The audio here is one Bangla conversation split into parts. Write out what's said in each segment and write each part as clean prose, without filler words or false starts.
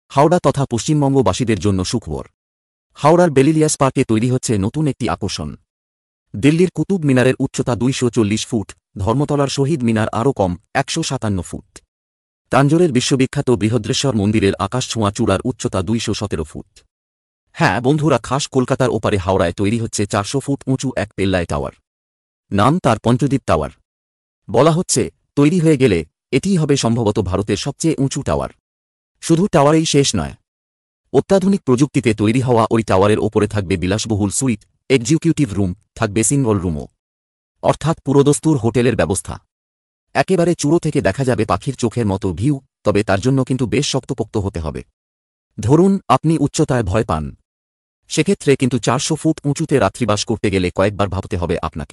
হাওড়া তথা পশ্চিমবঙ্গবাসীদের জন্য সুখবর। হাওড়ার বেলিলিয়াস পার্কে তৈরি হচ্ছে নতুন একটি আকর্ষণ। দিল্লির কুতুব মিনারের উচ্চতা 240 ফুট, ধর্মতলার শহীদ মিনার আরও কম 157 ফুট। তাঞ্জোরের বিশ্ববিখ্যাত বৃহদ্রেশ্বর মন্দিরের আকাশছোঁয়া চূড়ার উচ্চতা 217 ফুট। হ্যাঁ বন্ধুরা, খাস কলকাতার ওপারে হাওড়ায় তৈরি হচ্ছে 400 ফুট উঁচু এক পেল্লায় টাওয়ার। নাম তার পঞ্চদ্বীপ টাওয়ার। বলা হচ্ছে তৈরি হয়ে গেলে এটিই হবে সম্ভবত ভারতের সবচেয়ে উঁচু টাওয়ার। শুধু টাওয়ারেই শেষ নয়, অত্যাধুনিক প্রযুক্তিতে তৈরি হওয়া ওই টাওয়ারের ওপরে থাকবে বিলাসবহুল সুইট, এক্সিকিউটিভ রুম, থাকবে সিঙ্গল রুমও, অর্থাৎ পুরোদস্তুর হোটেলের ব্যবস্থা। একেবারে চূড়ো থেকে দেখা যাবে পাখির চোখের মতো ভিউ, তবে তার জন্য কিন্তু বেশ শক্তপোক্ত হতে হবে। ধরুন আপনি উচ্চতায় ভয় পান, সেক্ষেত্রে কিন্তু 400 ফুট উঁচুতে রাত্রিবাস করতে গেলে কয়েকবার ভাবতে হবে আপনাকে।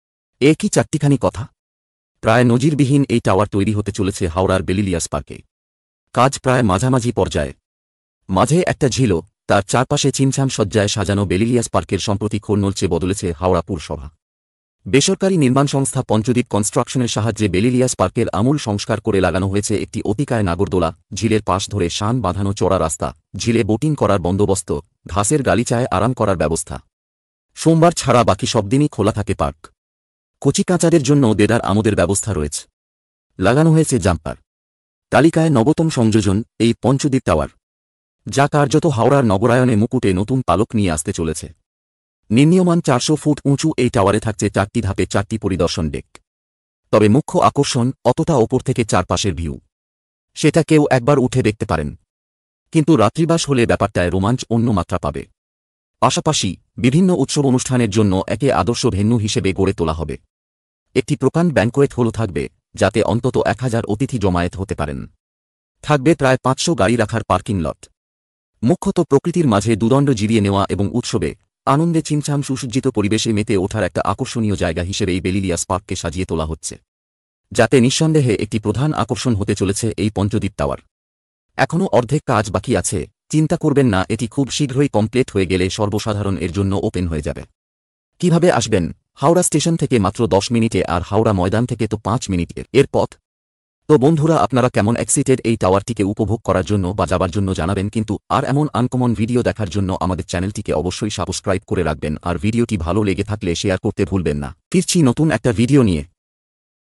এ কি চারটিখানি কথা! প্রায় নজিরবিহীন এই টাওয়ার তৈরি হতে চলেছে হাওড়ার বেলিলিয়াস পার্কে। কাজ প্রায় মাঝামাঝি পর্যায়ে। মাঝে একটা ঝিলও, তার চারপাশে ছিমছাম সজ্জায় সাজানো বেলিলিয়াস পার্কের সম্প্রতি নলচে বদলেছে হাওড়া পুরসভা। বেসরকারি নির্মাণ সংস্থা পঞ্চদ্বীপ কনস্ট্রাকশনের সাহায্যে বেলিলিয়াস পার্কের আমূল সংস্কার করে লাগানো হয়েছে একটি অতিকায় নাগরদোলা, ঝিলের পাশ ধরে শান বাঁধানো চড়া রাস্তা, ঝিলে বোটিং করার বন্দোবস্ত, ঘাসের গালিচায় আরাম করার ব্যবস্থা। সোমবার ছাড়া বাকি সব দিনই খোলা থাকে পার্ক। কচিকাঁচাদের জন্য দেদার আমোদের ব্যবস্থা রয়েছে। লাগানো হয়েছে জাম্পার। তালিকায় নবতম সংযোজন এই পঞ্চদ্বীপ টাওয়ার, যা কার্যত হাওড়ার নগরায়নে মুকুটে নতুন পালক নিয়ে আসতে চলেছে। নির্মীয়মান 400 ফুট উঁচু এই টাওয়ারে থাকছে 4টি ধাপে 4টি পরিদর্শন ডেক। তবে মুখ্য আকর্ষণ অতটা ওপর থেকে চারপাশের ভিউ। সেটা কেউ একবার উঠে দেখতে পারেন, কিন্তু রাত্রিবাস হলে ব্যাপারটায় রোমাঞ্চ অন্য মাত্রা পাবে। পাশাপাশি বিভিন্ন উৎসব অনুষ্ঠানের জন্য একে আদর্শ ভেন্যু হিসেবে গড়ে তোলা হবে। একটি প্রকাণ্ড ব্যাংকোয়েট হল থাকবে, যাতে অন্তত 1000 অতিথি জমায়েত হতে পারেন। থাকবে প্রায় 500 গাড়ি রাখার পার্কিং লট। মুখ্যত প্রকৃতির মাঝে দুদণ্ড জিরিয়ে নেওয়া এবং উৎসবে আনন্দে ছিমছাম সুসজ্জিত পরিবেশে মেতে ওঠার একটা আকর্ষণীয় জায়গা হিসেবে এই বেলিলিয়াস পার্ককে সাজিয়ে তোলা হচ্ছে, যাতে নিঃসন্দেহে একটি প্রধান আকর্ষণ হতে চলেছে এই পঞ্চদ্বীপ টাওয়ার। এখনও অর্ধেক কাজ বাকি আছে, চিন্তা করবেন না, এটি খুব শীঘ্রই কমপ্লিট হয়ে গেলে সর্বসাধারণ এর জন্য ওপেন হয়ে যাবে। কিভাবে আসবেন? হাওড়া স্টেশন থেকে মাত্র 10 মিনিটে, আর হাওড়া ময়দান থেকে তো 5 মিনিটের এর পথ। তো বন্ধুরা, আপনারা কেমন এক্সাইটেড এই টাওয়ারটিকে উপভোগ করার জন্য বা যাবার জন্য জানাবেন, কিন্তু আর এমন আনকমন ভিডিও দেখার জন্য আমাদের চ্যানেলটিকে অবশ্যই সাবস্ক্রাইব করে রাখবেন, আর ভিডিওটি ভালো লেগে থাকলে শেয়ার করতে ভুলবেন না। ফিরছি নতুন একটা ভিডিও নিয়ে।